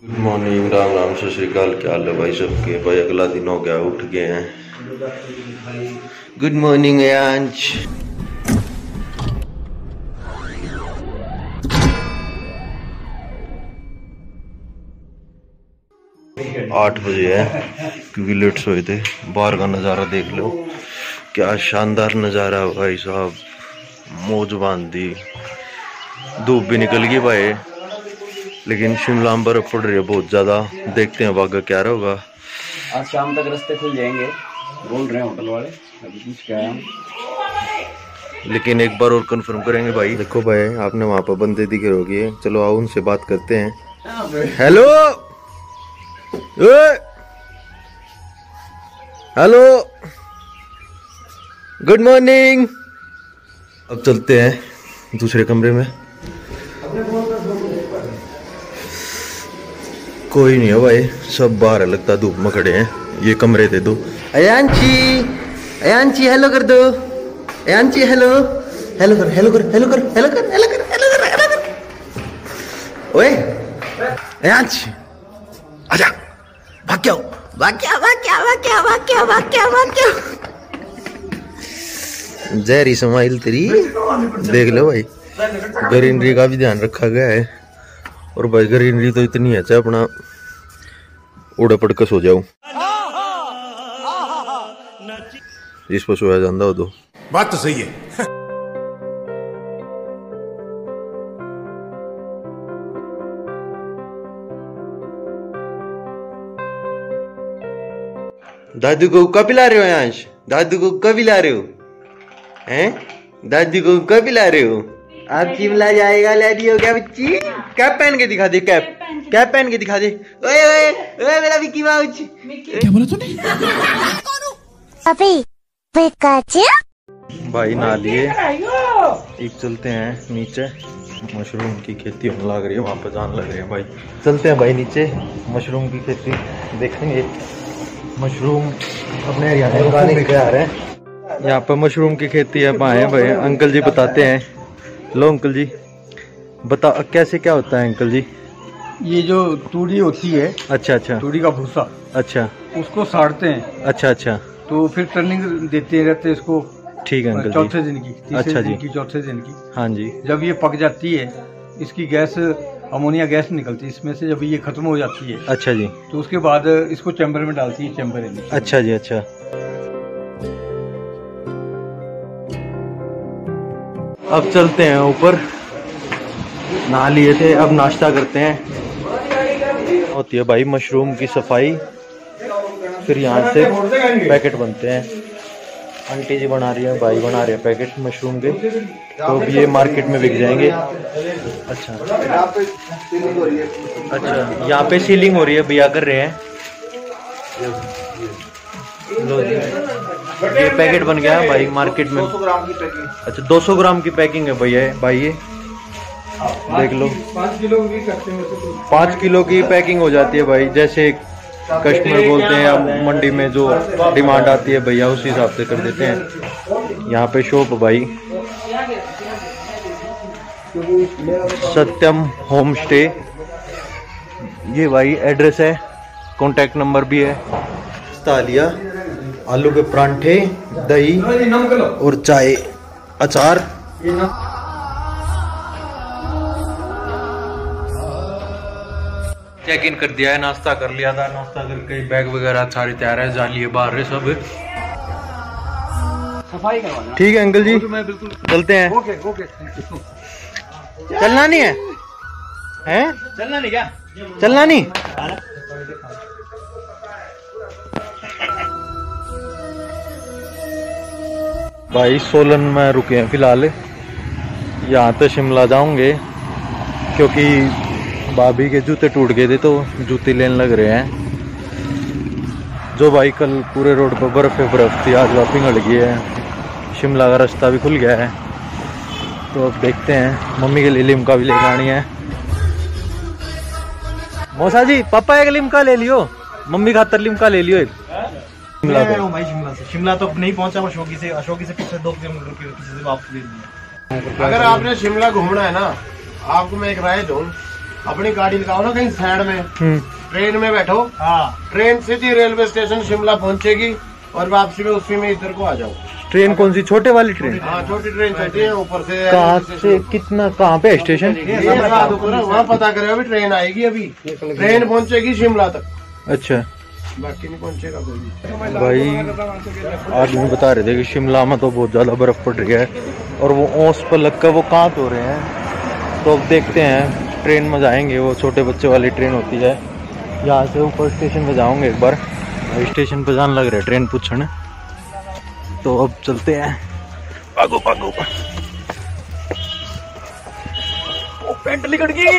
Good morning, Ram Ram, सत श्री अकाल। क्या हाल है भाई सबके? भाई अगला दिन हो गया, उठ गए हैं। गुड मॉर्निंग अंश। आठ बजे है क्योंकि लेट सोए थे। बाहर का नज़ारा देख लो, क्या शानदार नज़ारा है भाई साहब। मौज बांध दी, धूप भी निकल गई भाई, लेकिन शिमला में बर्फ पड़ रही है बहुत ज्यादा। देखते हैं वागा क्या होगा। आज शाम तक रास्ते खुल जाएंगे बोल रहे हैं होटल वाले। अभी पूछ के आया हूं, लेकिन एक बार और कंफर्म करेंगे भाई। देखो भाई, आपने वहां पर बंदे दिखे होंगे, चलो आओ उनसे बात करते हैं। Hello hello, good morning. अब चलते हैं दूसरे कमरे में। कोई नहीं है भाई, सब बाहर लगता धूप में खड़े हैं। ये कमरे थे दो। अयांची, अयांची हेलो कर दो। अयांची हेलो, हेलो कर, हेलो कर, हेलो कर, हेलो कर, हेलो कर, हेलो कर, हेलो कर। ओए अयांची, आजा, भाग क्या, भाग क्या, भाग क्या, भाग क्या, भाग क्या, भाग क्या, भाग क्या। जहरी स्माइल तेरी, देख लो भाई। ग्रीनरी का भी ध्यान रखा गया है। और भाई ग्रीनरी तो इतनी है, चाहे अपना उड़ा पड़ के सो जाऊं। जिस पर सोया जाता हो तो बात तो सही है। दादू को कब पिला रहे हो यांश? दादू को कब पिला रहे हो? हैं? दादू को कब पिला रहे हो? आप शिमला जाएगा लैडी हो क्या बच्ची? कैप पहन के दिखा दे, कैप कैप पहन के दिखा दे। ओए ओए ओए मेरा मिकी माउस। क्या बोला तूने? अभी भाई नहा लिए, एक चलते हैं नीचे। मशरूम की खेती होने लग रही है, वहां पर जान लग रही है भाई। चलते हैं भाई नीचे, मशरूम की खेती देखेंगे। मशरूम अपने हरियाणा में क्या आ रहे हैं। यहाँ पर मशरूम की खेती है भाई। अंकल जी बताते हैं। लो अंकल जी, बता कैसे क्या होता है अंकल जी? ये जो तूड़ी होती है, अच्छा अच्छा, तूड़ी का भूसा, अच्छा, उसको साड़ते हैं। अच्छा अच्छा, तो फिर टर्निंग देते रहते हैं इसको। ठीक है अंकल जी। चौथे दिन की, तीसरे अच्छा दिन जी, की, चौथे दिन की। हाँ जी। जब ये पक जाती है, इसकी गैस, अमोनिया गैस निकलती है इसमें से। जब ये खत्म हो जाती है, अच्छा जी, तो उसके बाद इसको चैम्बर में डालती है, चैम्बर में। अच्छा जी, अच्छा। अब चलते हैं ऊपर। नहा लिए थे, अब नाश्ता करते हैं। होती है भाई मशरूम की सफाई, फिर यहाँ से पैकेट बनते हैं। आंटी जी बना रही है, भाई बना रहे हैं पैकेट मशरूम के, तो अब ये मार्केट में बिक जाएंगे। अच्छा अच्छा, यहाँ पे सीलिंग हो रही है, भैया कर रहे हैं। लो जी, ये पैकेट बन गया भाई मार्केट में। 200 ग्राम की पैकिंग। अच्छा 200 ग्राम की पैकिंग है भैया, भाई ये देख लो। 5 किलो भी करते हैं, 5 किलो की पैकिंग हो जाती है भाई। जैसे कस्टमर बोलते हैं, अब मंडी में जो डिमांड आती है भैया उस हिसाब से कर देते हैं। यहाँ पे शॉप भाई सत्यम होम स्टे, ये भाई एड्रेस है, कॉन्टेक्ट नंबर भी है। तालिया, आलू के परांठे, दही और चाय, अचार। चेक इन कर दिया है, नाश्ता कर लिया था। नाश्ता करके बैग वगैरह सारे तैयार है, जा लिए बाहर है सब। सफाई करवाना। ठीक है अंकल जी, मैं बिल्कुल चलते हैं। Okay okay. चलना नहीं है? हैं? चलना नहीं क्या? चलना नहीं? भाई सोलन में रुके हैं फिलहाल। यहाँ तो शिमला जाऊंगे क्योंकि भाभी के जूते टूट गए थे, तो जूते लेने लग रहे हैं। जो भाई कल पूरे रोड पर बर्फ थी, आज वह पिघल गई है। शिमला का रास्ता भी खुल गया है, तो अब देखते हैं। मम्मी के लिए लिमका भी लेकर आनी है। मौसा जी, पापा एक लिमका ले लियो, मम्मी खातर लिमका ले लियो एक। शिमला को भाई शिमला तो नहीं पहुंचा, अशोकी से पीछे 2 किलोमीटर के पीछे से वापस ले लिया। अगर आपने शिमला घूमना है ना, आपको मैं एक राय दूं, अपनी गाड़ी लगाओ ना कहीं साइड में, ट्रेन में बैठो, हाँ ट्रेन सीधी रेलवे स्टेशन शिमला पहुंचेगी और वापसी में उसी में इधर को आ जाओ। ट्रेन कौन सी, छोटे वाली ट्रेन? हाँ छोटी ट्रेन चलती है ऊपर से। कहाँ से कितना, कहाँ पे स्टेशन? वहाँ पता करे, अभी ट्रेन आएगी, अभी ट्रेन पहुंचेगी शिमला तक, अच्छा बाकी नहीं पहुंचेगा कोई। भाई आदमी बता रहे थे कि शिमला में तो बहुत ज्यादा बर्फ पड़ रही है और वो ओस पर लगकर वो कांप हो रहे हैं। तो अब देखते हैं, ट्रेन में जाएंगे, वो छोटे बच्चे वाली ट्रेन होती है। यहाँ से ऊपर स्टेशन पे जाऊंगे एक बार, स्टेशन पे जाने लग रहा है ट्रेन पूछने। तो अब चलते हैं, भागो भागो। पेंट लिकट गई।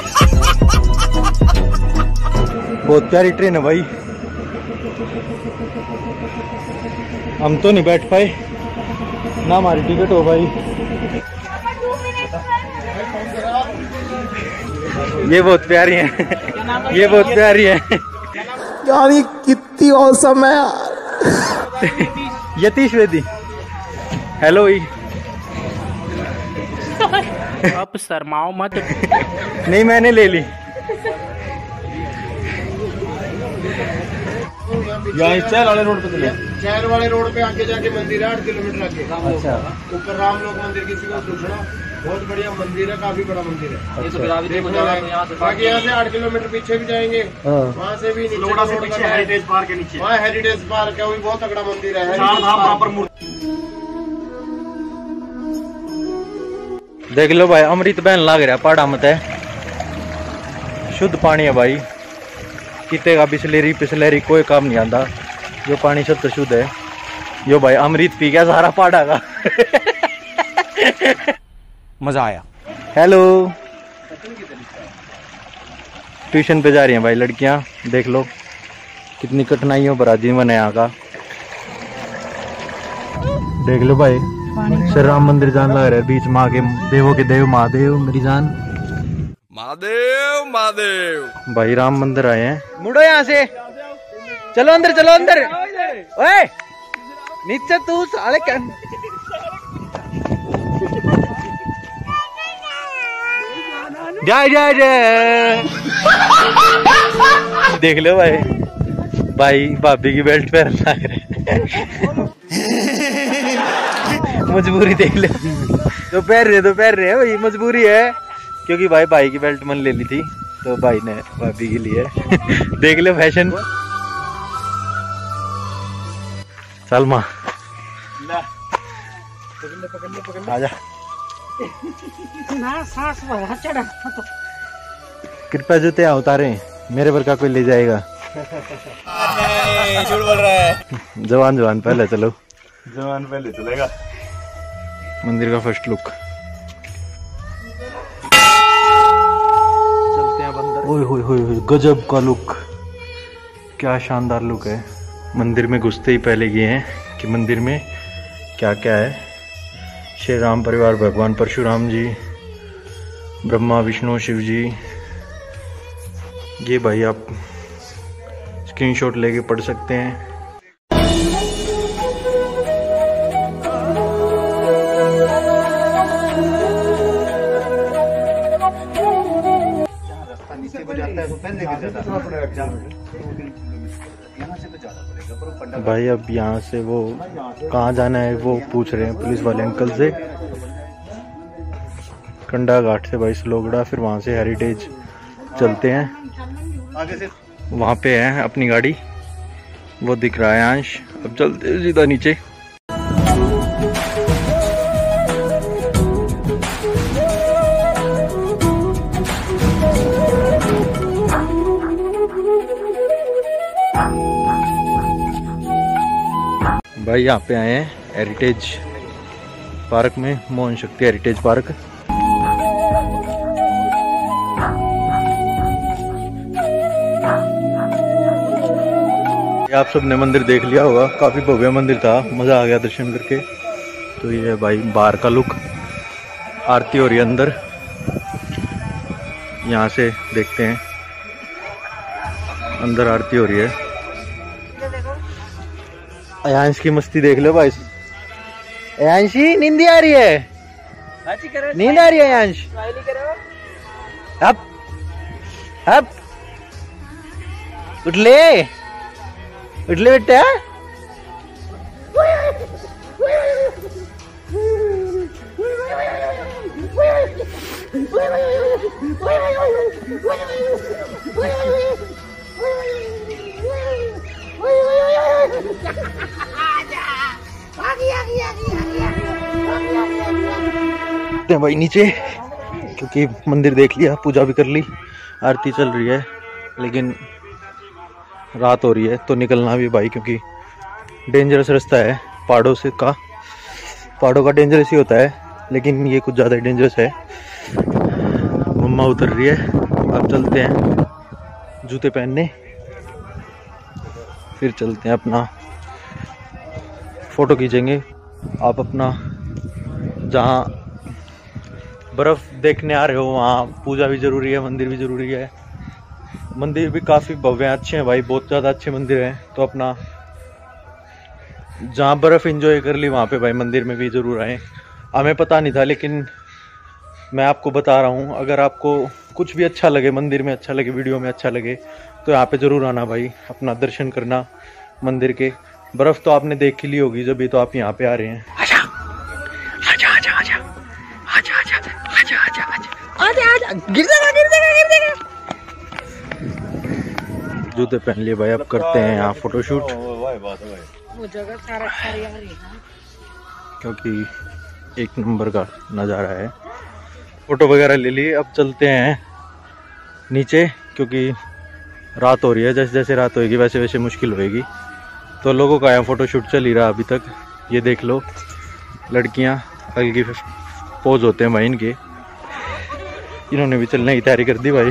बहुत प्यारी ट्रेन है भाई, हम तो नहीं बैठ पाए ना, हमारी टिकट हो भाई। ये बहुत प्यारी है, ये बहुत प्यारी है यार, ये कितनी औसम है यार। यतीश वेदी, हेलो। अब शर्माओ मत। नहीं मैंने ले ली। यहाँ चैल वाले रोड पे चले, चैल वाले रोड पे आगे जाके मंदिर है 8 किलोमीटर आगे। अच्छा, ऊपर राम लोक मंदिर, किसी को पूछना, बहुत बढ़िया मंदिर है, काफी बड़ा मंदिर है। बाकी यहाँ से 8 किलोमीटर पीछे भी जाएंगे, वहाँ से भी लोड़ा से पीछे हेरिटेज पार्क के नीचे, वहाँ हेरिटेज पार्क है, वो भी बहुत तगड़ा मंदिर है। चार धाम बराबर मूर्ति। देख लो भाई, अमृत बहन लाग रहा है, पहाड़ा मत है, शुद्ध पानी है भाई, किते का बिस्लेरी पिस्लेरी कोई काम नहीं आता, जो पानी शुद्ध शुद्ध है। यो भाई अमृत पी गया सारा पहाड़ा का। मजा आया। हेलो, ट्यूशन पे जा रही हैं भाई लड़कियां, देख लो कितनी कठिनाइयों पर आजीवन है यहाँ का। देख लो भाई, श्री राम मंदिर जान लग रहा है, बीच माँ के देवों के देव महादेव, मेरी जान महादेव महादेव। भाई राम मंदिर आए हैं। मुड़ो यहाँ से, चलो अंदर, चलो अंदर। ओए नीचे तू साले क्या, जय जय जय। देख लो भाई, भाई भाभी की बेल्ट पहन लग रहे। मजबूरी देख ले, तो पहन रहे भाई, मजबूरी है, क्योंकि भाई की बेल्ट मन ले ली थी तो भाई ने भाभी के लिए। देख लो फैशन। सलमा आजा, कृपया जूते यहाँ उतारे, मेरे पर का कोई ले जाएगा। झूठ बोल रहा है। जवान पहले चलो, जवान पहले चलेगा। मंदिर का फर्स्ट लुक। चलते हैं अंदर। ओए होए होए, गजब का लुक, क्या शानदार लुक है। मंदिर में घुसते ही पहले ये हैं कि मंदिर में क्या क्या है। श्री राम परिवार, भगवान परशुराम जी, ब्रह्मा विष्णु शिव जी। ये भाई आप स्क्रीनशॉट लेके पढ़ सकते हैं। भाई अब यहाँ से वो कहाँ जाना है वो पूछ रहे हैं पुलिस वाले अंकल से। कंडा घाट से भाई स्लोगड़ा, फिर वहाँ से हेरिटेज चलते हैं, वहाँ पे है अपनी गाड़ी, वो दिख रहा है अंश। अब चलते सीधा नीचे। भाई यहाँ पे आए हैं हेरिटेज पार्क में, मोहन शक्ति हेरिटेज पार्क। आप सबने मंदिर देख लिया होगा, काफी भव्य मंदिर था, मजा आ गया दर्शन करके। तो ये भाई बाहर का लुक, आरती हो रही है अंदर, यहाँ से देखते हैं अंदर आरती हो रही है। अयांश की मस्ती देख लो भाई। अयांशी नींद आ रही है, नींद आ रही है अयांश। अब अब उठ ले बेटा। भाई नीचे, क्योंकि मंदिर देख लिया, पूजा भी कर ली, आरती चल रही है, लेकिन रात हो रही है तो निकलना भी भाई, क्योंकि डेंजरस रास्ता है पहाड़ों का डेंजरस ही होता है, लेकिन ये कुछ ज़्यादा डेंजरस है। मम्मा उतर रही है, अब चलते हैं जूते पहनने, फिर चलते हैं अपना फ़ोटो खींचेंगे। आप अपना जहाँ बर्फ़ देखने आ रहे हो वहाँ पूजा भी ज़रूरी है, मंदिर भी ज़रूरी है। मंदिर भी काफ़ी भव्य अच्छे हैं भाई, बहुत ज़्यादा अच्छे मंदिर हैं। तो अपना जहाँ बर्फ़ एंजॉय कर ली वहाँ पे भाई मंदिर में भी ज़रूर आए। हमें पता नहीं था, लेकिन मैं आपको बता रहा हूँ, अगर आपको कुछ भी अच्छा लगे, मंदिर में अच्छा लगे, वीडियो में अच्छा लगे, तो यहाँ पे ज़रूर आना भाई, अपना दर्शन करना मंदिर के। बर्फ़ तो आपने देख ही ली होगी, जब भी तो आप यहाँ पे आ रहे हैं। आजा आजा आजा आजा आजा आजा आजा आजा आजा आजा, गिर जाएगा गिर जाएगा गिर जाएगा। जूते पहन लिए भाई, अब करते हैं यहाँ फोटोशूट, क्योंकि एक नंबर का नज़ारा है। फ़ोटो वगैरह ले लिए, अब चलते हैं नीचे, क्योंकि रात हो रही है, जैसे जैसे रात होएगी वैसे वैसे मुश्किल होएगी। तो लोगों का यहाँ फ़ोटोशूट चल ही रहा अभी तक, ये देख लो, लड़कियाँ हल्की पोज होते हैं भाई इनके, इन्होंने भी चलने की तैयारी कर दी भाई।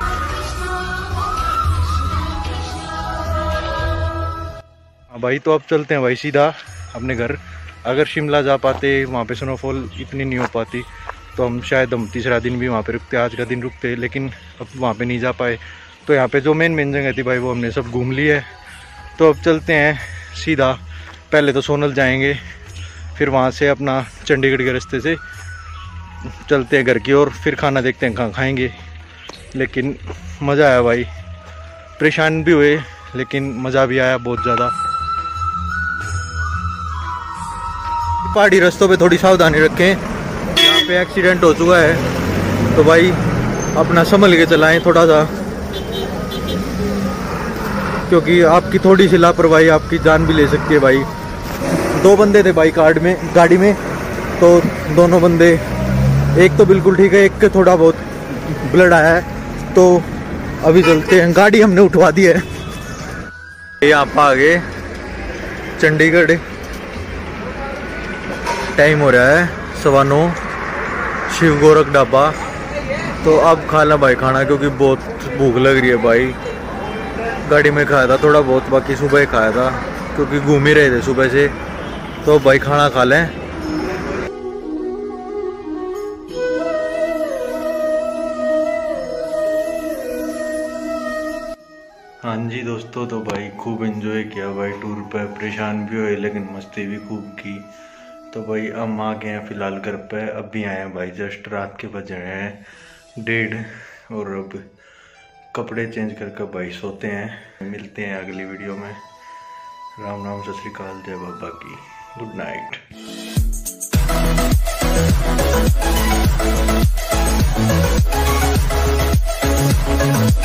हाँ भाई, तो अब चलते हैं भाई सीधा अपने घर। अगर शिमला जा पाते, वहाँ पे स्नोफॉल इतनी नहीं हो पाती, तो हम शायद तीसरा दिन भी वहाँ पे रुकते, आज का दिन रुकते, लेकिन अब वहाँ पे नहीं जा पाए। तो यहाँ पे जो मेन जगह थी भाई वो हमने सब घूम ली है। तो अब चलते हैं सीधा, पहले तो सोनल जाएंगे, फिर वहाँ से अपना चंडीगढ़ के रास्ते से चलते हैं घर की ओर, फिर खाना देखते हैं कहाँ खाएंगे। लेकिन मज़ा आया भाई, परेशान भी हुए लेकिन मज़ा भी आया बहुत ज़्यादा। पहाड़ी रास्तों पे थोड़ी सावधानी रखें, यहाँ पे एक्सीडेंट हो चुका है, तो भाई अपना संभल के चलाएं थोड़ा सा, क्योंकि आपकी थोड़ी सी लापरवाही आपकी जान भी ले सकती है भाई। 2 बंदे थे भाई गाड़ी में, तो दोनों बंदे, एक तो बिल्कुल ठीक है, एक के थोड़ा बहुत ब्लड आया है। तो अभी चलते हैं, गाड़ी हमने उठवा दी है। यहाँ पर आ गए चंडीगढ़, टाइम हो रहा है 9:15, शिव गोरख ढाबा। तो अब खाना भाई खाना, क्योंकि बहुत भूख लग रही है भाई। गाड़ी में खाया था थोड़ा बहुत, बाकी सुबह ही खाया था, क्योंकि घूम ही रहे थे सुबह से। तो भाई खाना खा लें। हाँ जी दोस्तों, तो भाई खूब एंजॉय किया भाई टूर पे, परेशान भी हुए लेकिन मस्ती भी खूब की। तो भाई हम आ गए हैं फिलहाल घर पे, अब भी आए हैं भाई, जस्ट रात के बज रहे हैं 1:30, और अब कपड़े चेंज करके भाई सोते हैं। मिलते हैं अगली वीडियो में। राम राम, सत श्री अकाल, जय बाबा की, गुड नाइट।